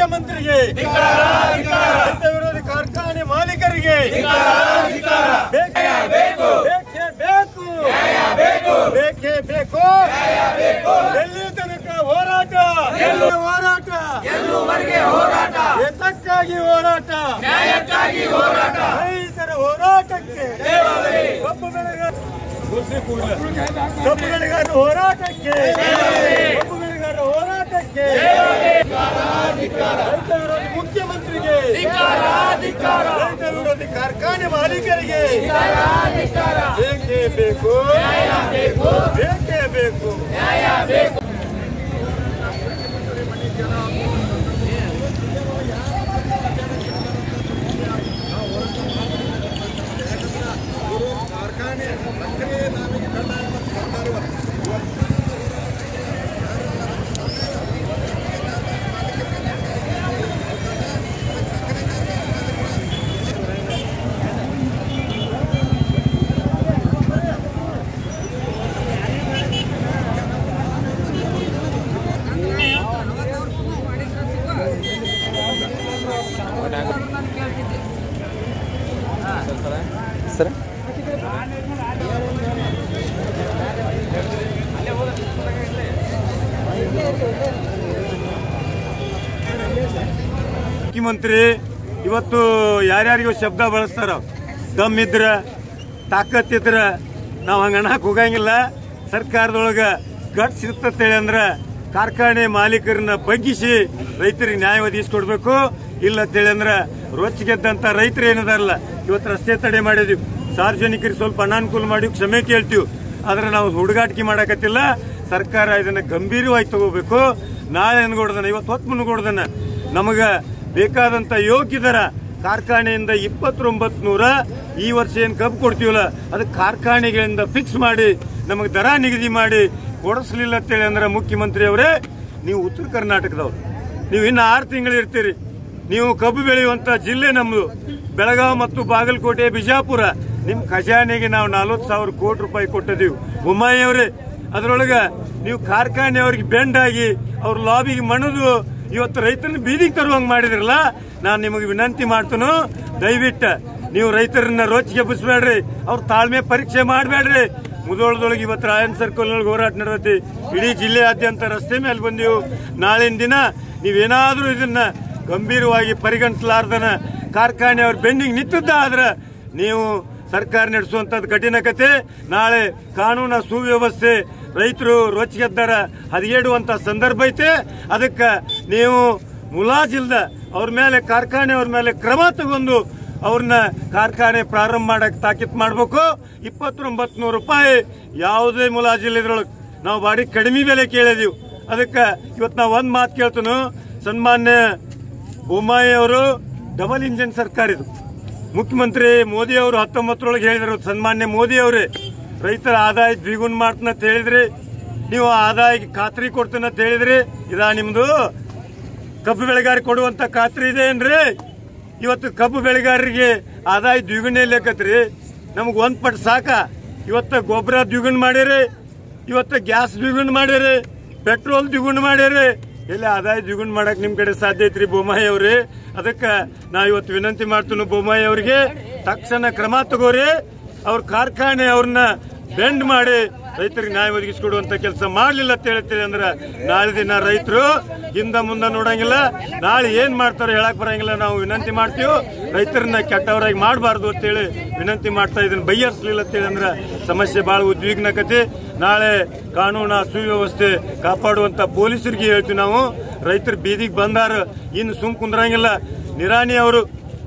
ಮುಖ್ಯಮಂತ್ರಿಗೆ, ರೈತ ವಿರೋಧಿ ಕಾರ್ಖಾನೆ ಮಾಲೀಕರಿಗೆ ಬೇಕೇ ಬೇಕು. ಎಲ್ಲಿ ತನಕ ಹೋರಾಟ, ಏತಕ್ಕಾಗಿ ಹೋರಾಟ, ರೈತರ ಹೋರಾಟಕ್ಕೆ, ಕಬ್ಬು ಬೆಳೆಗಾರರ ಹೋರಾಟಕ್ಕೆ, ರೈತ ವಿರೋಧಿ ಮುಖ್ಯಮಂತ್ರಿಗೆ, ರೈತ ವಿರೋಧಿ ಕಾರ್ಖಾನೆ ಮಾಲೀಕರಿಗೆ ಬೇಕೇ ಬೇಕು. ಸರ್ ಮುಖ್ಯಮಂತ್ರಿ ಇವತ್ತು ಯಾರ್ಯಾರಿಗೂ ಶಬ್ದ ಬಳಸ್ತಾರ, ದಮ್ ಇದ್ರ ತಾಕತ್ ಇದ್ರ ನಾವು ಹಂಗ ಅನ್ನಕ್ ಹೋಗಂಗಿಲ್ಲ. ಸರ್ಕಾರದೊಳಗ ಗಟ್ಸ್ ಇರ್ತೇಳಿ ಅಂದ್ರ ಕಾರ್ಖಾನೆ ಮಾಲೀಕರನ್ನ ಬಗ್ಗಿಸಿ ರೈತರಿಗೆ ನ್ಯಾಯ ಒದಗಿಸ್ಕೊಡ್ಬೇಕು. ಇಲ್ಲ ಅಂತೇಳಿ ಅಂದ್ರ ರೊಚ್ಚಿಗೆದ್ದಂತ ರೈತರು ಏನದಾರಲ್ಲ, ಇವತ್ತು ರಸ್ತೆ ತಡೆ ಮಾಡಿದೀವಿ, ಸಾರ್ವಜನಿಕರಿಗೆ ಸ್ವಲ್ಪ ಅನಾನುಕೂಲ ಮಾಡಿ ಕ್ಷಮೆ ಕೇಳ್ತೀವಿ. ಆದ್ರೆ ನಾವು ಹುಡುಗಾಟಿಕೆ ಮಾಡಕತ್ತಿಲ್ಲ. ಸರ್ಕಾರ ಇದನ್ನ ಗಂಭೀರವಾಗಿ ತಗೋಬೇಕು. ನಾಳೆ ಅನ್ಗೊಡ್ದನ, ಇವತ್ತು ಹೊತ್ತು ಮುನ್ಗೊಡ್ದನ ನಮಗ ಬೇಕಾದಂತ ಯೋಗ್ಯದರ ಕಾರ್ಖಾನೆಯಿಂದ 2900 ಈ ವರ್ಷ ಏನ್ ಕಬ್ಬು ಕೊಡ್ತೀವಲ್ಲ ಅದಕ್ಕೆ ಕಾರ್ಖಾನೆಗಳಿಂದ ಫಿಕ್ಸ್ ಮಾಡಿ ನಮಗೆ ದರ ನಿಗದಿ ಮಾಡಿ ಕೊಡಿಸ್ಲಿಲ್ಲ ಅಂತೇಳಿ ಅಂದ್ರೆ ಮುಖ್ಯಮಂತ್ರಿ ಅವರೇ, ನೀವು ಉತ್ತರ ಕರ್ನಾಟಕದವ್ರು, ನೀವು ಇನ್ನು 6 ತಿಂಗಳು ಇರ್ತೀರಿ. ನೀವು ಕಬ್ಬು ಬೆಳೆಯುವಂತ ಜಿಲ್ಲೆ ನಮ್ದು ಬೆಳಗಾವಿ ಮತ್ತು ಬಾಗಲಕೋಟೆ, ಬಿಜಾಪುರ. ನಿಮ್ ಖಜಾನೆಗೆ ನಾವು 40,000 ಕೋಟಿ ರೂಪಾಯಿ ಕೊಟ್ಟಿದ್ದೀವಿ. ಬೊಮ್ಮಾಯಿ ಅವರೇ, ಅದರೊಳಗ ನೀವು ಕಾರ್ಖಾನೆಯವ್ರಿಗೆ ಬೆಂಡಾಗಿ ಅವ್ರ ಲಾಬಿಗೆ ಮಣದು ಇವತ್ತು ರೈತರನ್ನ ಬೀದಿಗೆ ತರುವಂಗ್ ಮಾಡಿದ್ರಲ್ಲ. ನಾನು ನಿಮಗೆ ವಿನಂತಿ ಮಾಡ್ತೇನೆ, ದಯವಿಟ್ಟು ನೀವು ರೈತರನ್ನ ರೋಚಿಗೆ ಬಸ್ಬೇಡ್ರಿ, ಅವ್ರ ತಾಳ್ಮೆ ಪರೀಕ್ಷೆ ಮಾಡಬೇಡ್ರಿ. ಮುಧೋಳದೊಳಗೆ ಇವತ್ತು ರಾಯನ್ ಸರ್ಕಲ್ ನೊಳಗೆ ಹೋರಾಟ ನಡೆದೈತಿ. ಇಡೀ ಜಿಲ್ಲೆಯಾದ್ಯಂತ ರಸ್ತೆ ಮೇಲೆ ಬಂದೀವಿ. ನಾಳಿನ ದಿನ ನೀವೇನಾದ್ರೂ ಇದನ್ನ ಗಂಭೀರವಾಗಿ ಪರಿಗಣಿಸಲಾರ್ದನ ಕಾರ್ಖಾನೆಯವ್ರ ಬೆಂಡಿಂಗ್ ನಿಂತದ್ದಾದ್ರೆ ನೀವು ಸರ್ಕಾರ ನಡೆಸುವಂತದ್ದು ಕಠಿಣ ಕತೆ. ನಾಳೆ ಕಾನೂನ ಸುವ್ಯವಸ್ಥೆ ರೈತರು ರೊಚ್ಚಿಗೆದ್ದಾರ ಹದಗೆಡುವಂತ ಸಂದರ್ಭ ಐತೆ. ಅದಕ್ಕೆ ನೀವು ಮುಲಾಜಿಲ್ದ ಅವ್ರ ಮೇಲೆ, ಕಾರ್ಖಾನೆಯವ್ರ ಮೇಲೆ ಕ್ರಮ ತಗೊಂಡು ಅವ್ರನ್ನ ಕಾರ್ಖಾನೆ ಪ್ರಾರಂಭ ಮಾಡಕ್ ತಾಕೀತ್ ಮಾಡಬೇಕು. 2900 ರೂಪಾಯಿ ಯಾವುದೇ ಮುಲಾಜಿಲ್ಲ ಇದ್ರೊಳಗೆ ನಾವು ಬಾಡಿ ಕಡಿಮೆ ಬೆಲೆ ಕೇಳಿದೀವಿ. ಅದಕ್ಕೆ ಇವತ್ತು ನಾವು ಒಂದ್ ಮಾತು ಕೇಳ್ತನು, ಸನ್ಮಾನ್ಯ ಬೊಮ್ಮಾಯಿ ಅವರು ಡಬಲ್ ಇಂಜಿನ್ ಸರ್ಕಾರ ಇದು. ಮುಖ್ಯಮಂತ್ರಿ ಮೋದಿ ಅವರು 19ರೊಳಗೆ ಹೇಳಿದ್ರು, ಸನ್ಮಾನ್ಯ ಮೋದಿ ಅವರೇ ರೈತರ ಆದಾಯ ದ್ವಿಗುಣ ಮಾಡ್ತಂತ ಹೇಳಿದ್ರಿ, ನೀವು ಆದಾಯಕ್ಕೆ ಖಾತ್ರಿ ಕೊಡ್ತೇನಂತ ಹೇಳಿದ್ರಿ. ಇದಾ ನಿಮ್ದು ಕಬ್ಬು ಬೆಳೆಗಾರರಿಗೆ ಕೊಡುವಂತ ಖಾತ್ರಿ ಇದೆ ಏನ್ರಿ? ಇವತ್ತು ಕಬ್ಬು ಬೆಳೆಗಾರರಿಗೆ ಆದಾಯ ದ್ವಿಗುಣ ಲೆಕ್ಕತ್ರಿ. ನಮಗ್ 1 ಪಟ್ ಸಾಕ. ಇವತ್ತು ಗೊಬ್ಬರ ದ್ವಿಗುಣ ಮಾಡಿರಿ, ಇವತ್ತು ಗ್ಯಾಸ್ ದ್ವಿಗುಣ ಮಾಡಿರಿ, ಪೆಟ್ರೋಲ್ ದ್ವಿಗುಣ ಮಾಡಿರಿ. ಎಲ್ಲಿ ಆದಾಯ ದ್ವಿಗುಣ ಮಾಡಕ್ ನಿಮ್ ಕಡೆ ಸಾಧ್ಯ ಐತ್ರಿ ಬೊಮ್ಮಾಯಿ ಅವ್ರಿ? ಅದಕ್ಕೆ ನಾ ಇವತ್ತು ವಿನಂತಿ ಮಾಡ್ತೀನಿ ಬೊಮ್ಮಾಯಿ ಅವ್ರಿಗೆ, ತಕ್ಷಣ ಕ್ರಮ ತಗೋರಿ. ಅವ್ರ ಕಾರ್ಖಾನೆ ಅವ್ರನ್ನ ಬೆಂಡ್ ಮಾಡಿ ರೈತರಿಗೆ ನ್ಯಾಯ ಒದಗಿಸಿಕೊಡುವಂತ ಕೆಲಸ ಮಾಡ್ಲಿಲ್ಲ ಅಂತ ಹೇಳ್ತೀವಿ ಅಂದ್ರೆ ನಾಳೆ ದಿನ ರೈತರು ಹಿಂದ ಮುಂದೆ ನೋಡಂಗಿಲ್ಲ. ನಾಳೆ ಏನ್ ಮಾಡ್ತಾರೋ ಹೇಳಕ್ ಬರಂಗಿಲ್ಲ. ನಾವು ವಿನಂತಿ ಮಾಡ್ತೀವಿ, ರೈತರನ್ನ ಕೆಟ್ಟವರಾಗಿ ಮಾಡಬಾರ್ದು ಅಂತೇಳಿ ವಿನಂತಿ ಮಾಡ್ತಾ ಇದನ್ನ ಬೈಯರ್ಸ್ಲಿಲ್ಲ ಅಂತೇಳಿ ಅಂದ್ರೆ ಸಮಸ್ಯೆ ಬಹಳ ಉದ್ವಿಗ್ನಕತಿ. ನಾಳೆ ಕಾನೂನ ಸುವ್ಯವಸ್ಥೆ ಕಾಪಾಡುವಂತ ಪೊಲೀಸರಿಗೆ ಹೇಳ್ತೀವಿ ನಾವು. ರೈತರು ಬೀದಿಗೆ ಬಂದಾರ, ಇನ್ನು ಸುಮ್ ಕುಂದ್ರಂಗಿಲ್ಲ. ನಿರಾಣಿ ಅವರು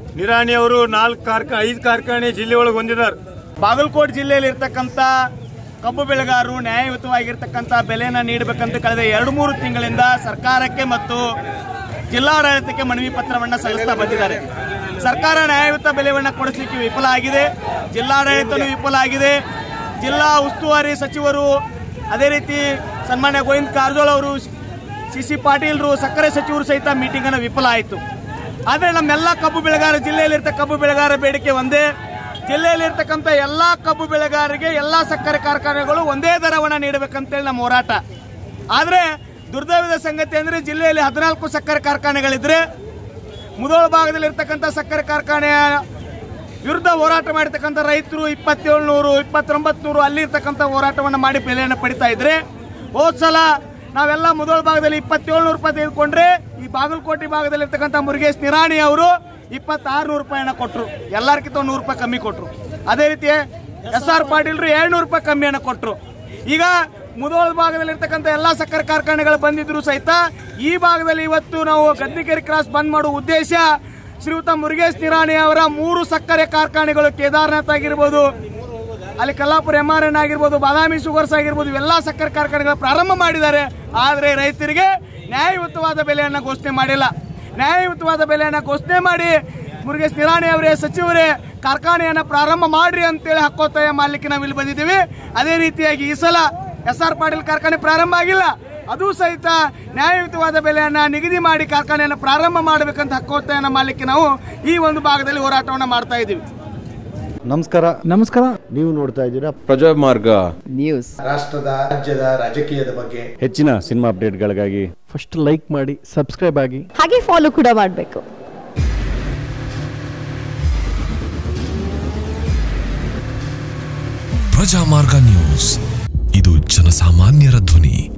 5 ಕಾರ್ಖಾನೆ ಜಿಲ್ಲೆ ಒಳಗೆ ಹೊಂದಿದ್ದಾರೆ. ಬಾಗಲಕೋಟೆ ಜಿಲ್ಲೆಯಲ್ಲಿ ಇರ್ತಕ್ಕಂಥ ಕಬ್ಬು ಬೆಳೆಗಾರರು ನ್ಯಾಯಯುತವಾಗಿರ್ತಕ್ಕಂಥ ಬೆಲೆಯನ್ನು ನೀಡಬೇಕಂತ ಕಳೆದ 2-3 ತಿಂಗಳಿಂದ ಸರ್ಕಾರಕ್ಕೆ ಮತ್ತು ಜಿಲ್ಲಾಡಳಿತಕ್ಕೆ ಮನವಿ ಪತ್ರವನ್ನು ಸಲ್ಲಿಸ್ತಾ ಬಂದಿದ್ದಾರೆ. ಸರ್ಕಾರ ನ್ಯಾಯಯುತ ಬೆಲೆಯನ್ನು ಕೊಡಿಸಲಿಕ್ಕೆ ವಿಫಲ ಆಗಿದೆ, ಜಿಲ್ಲಾಡಳಿತನೂ ವಿಫಲ ಆಗಿದೆ. ಜಿಲ್ಲಾ ಉಸ್ತುವಾರಿ ಸಚಿವರು, ಅದೇ ರೀತಿ ಸನ್ಮಾನ್ಯ ಗೋವಿಂದ ಕಾರಜೋಳ ಅವರು, ಸಿ ಪಾಟೀಲ್ರು, ಸಕ್ಕರೆ ಸಚಿವರು ಸಹಿತ ಮೀಟಿಂಗ್ ಅನ್ನು ವಿಫಲ ಆಯಿತು. ಆದರೆ ನಮ್ಮೆಲ್ಲ ಕಬ್ಬು ಬೆಳೆಗಾರ, ಜಿಲ್ಲೆಯಲ್ಲಿರ್ತಕ್ಕ ಕಬ್ಬು ಬೆಳೆಗಾರ ಬೇಡಿಕೆ ಒಂದೇ, ಜಿಲ್ಲೆಯಲ್ಲಿರ್ತಕ್ಕಂಥ ಎಲ್ಲಾ ಕಬ್ಬು ಬೆಳೆಗಾರರಿಗೆ ಎಲ್ಲಾ ಸಕ್ಕರೆ ಕಾರ್ಖಾನೆಗಳು ಒಂದೇ ದರವನ್ನು ನೀಡಬೇಕಂತೇಳಿ ನಮ್ಮ ಹೋರಾಟ. ಆದರೆ ದುರ್ದೈವದ ಸಂಗತಿ ಅಂದರೆ ಜಿಲ್ಲೆಯಲ್ಲಿ 14 ಸಕ್ಕರೆ ಕಾರ್ಖಾನೆಗಳಿದ್ರೆ ಮುಧೋಳ ಭಾಗದಲ್ಲಿ ಇರ್ತಕ್ಕಂಥ ಸಕ್ಕರೆ ಕಾರ್ಖಾನೆಯ ವಿರುದ್ಧ ಹೋರಾಟ ಮಾಡಿರ್ತಕ್ಕಂಥ ರೈತರು 2700 2900 ಅಲ್ಲಿ ಇರ್ತಕ್ಕಂಥ ಹೋರಾಟವನ್ನು ಮಾಡಿ ಬೆಲೆಯನ್ನು ಪಡಿತಾ ಇದ್ರೆ ಹೋದ ಸಲ ನಾವೆಲ್ಲ ಮುಧೋಳ ಭಾಗದಲ್ಲಿ 2700 ರೂಪಾಯಿ ತೆಗೆದುಕೊಂಡ್ರೆ ಈ ಬಾಗಲಕೋಟೆ ಭಾಗದಲ್ಲಿ ಇರ್ತಕ್ಕಂಥ ಮುರುಗೇಶ್ ನಿರಾಣಿ ಅವರು 2600 ರೂಪಾಯಿನ ಕೊಟ್ಟರು, ಎಲ್ಲರಿಗಿಂತ 100 ರೂಪಾಯಿ ಕಮ್ಮಿ ಕೊಟ್ಟರು. ಅದೇ ರೀತಿ SR ಪಾಟೀಲ್ರು 700 ರೂಪಾಯಿ ಕಮ್ಮಿಯನ್ನು ಕೊಟ್ಟರು. ಈಗ ಮುಧೋಳ ಭಾಗದಲ್ಲಿ ಇರ್ತಕ್ಕಂಥ ಎಲ್ಲ ಸಕ್ಕರೆ ಕಾರ್ಖಾನೆಗಳು ಬಂದಿದ್ರು ಸಹಿತ ಈ ಭಾಗದಲ್ಲಿ ಇವತ್ತು ನಾವು ಗದ್ದಿಗೆರೆ ಕ್ರಾಸ್ ಬಂದ್ ಮಾಡುವ ಉದ್ದೇಶ ಶ್ರೀಯುತ ಮುರುಗೇಶ್ ನಿರಾಣಿ ಅವರ 3 ಸಕ್ಕರೆ ಕಾರ್ಖಾನೆಗಳು ಕೇದಾರ್ನಾಥ್ ಆಗಿರ್ಬೋದು, ಅಲ್ಲಿ ಕಲ್ಲಾಪುರ MRN ಆಗಿರ್ಬೋದು, ಬಾದಾಮಿ ಶುಗರ್ಸ್ ಆಗಿರ್ಬೋದು, ಇವೆಲ್ಲ ಸಕ್ಕರೆ ಕಾರ್ಖಾನೆಗಳು ಪ್ರಾರಂಭ ಮಾಡಿದ್ದಾರೆ. ಆದರೆ ರೈತರಿಗೆ ನ್ಯಾಯಯುತವಾದ ಬೆಲೆಯನ್ನು ಘೋಷಣೆ ಮಾಡಿಲ್ಲ. ನ್ಯಾಯಯುತವಾದ ಬೆಲೆಯನ್ನು ಘೋಷಣೆ ಮಾಡಿ ಮುರುಗೇಶ್ ನಿರಾಣಿ ಅವರೇ, ಸಚಿವರೇ ಕಾರ್ಖಾನೆಯನ್ನು ಪ್ರಾರಂಭ ಮಾಡ್ರಿ ಅಂತೇಳಿ ಹಕ್ಕೊತ್ತಾಯ ಮಾಡಲಿಕ್ಕೆ ನಾವು ಇಲ್ಲಿ ಬಂದಿದ್ದೀವಿ. ಅದೇ ರೀತಿಯಾಗಿ ಈ ಸಲ SR ಪಾಟೀಲ್ ಕಾರ್ಖಾನೆ ಪ್ರಾರಂಭ ಆಗಿಲ್ಲ, ಅದು ಸಹಿತ ನ್ಯಾಯಯುತವಾದ ಬೆಲೆಯನ್ನು ನಿಗದಿ ಮಾಡಿ ಕಾರ್ಖಾನೆಯನ್ನು ಪ್ರಾರಂಭ ಮಾಡಬೇಕಂತ ಹಕ್ಕೊತ್ತಾಯನ ಮಾಡಲಿಕ್ಕೆ ನಾವು ಈ ಒಂದು ಭಾಗದಲ್ಲಿ ಹೋರಾಟವನ್ನು ಮಾಡ್ತಾ ಇದ್ದೀವಿ. ನಮಸ್ಕಾರ. ನೀವು ನೋಡ್ತಾ ಇದ್ದೀರಾ ಪ್ರಜಾಮಾರ್ಗ ನ್ಯೂಸ್. ರಾಷ್ಟ್ರದ ರಾಜ್ಯದ ರಾಜಕೀಯದ ಬಗ್ಗೆ ಹೆಚ್ಚಿನ ಸಿನಿಮಾ ಅಪ್ಡೇಟ್ಗಳಿಗಾಗಿ ಫಸ್ಟ್ ಲೈಕ್ ಮಾಡಿ, ಸಬ್ಸ್ಕ್ರೈಬ್ ಆಗಿ, ಹಾಗೆ ಫಾಲೋ ಕೂಡ ಮಾಡಬೇಕು. ಪ್ರಜಾಮಾರ್ಗ ನ್ಯೂಸ್, ಇದು ಜನಸಾಮಾನ್ಯರ ಧ್ವನಿ.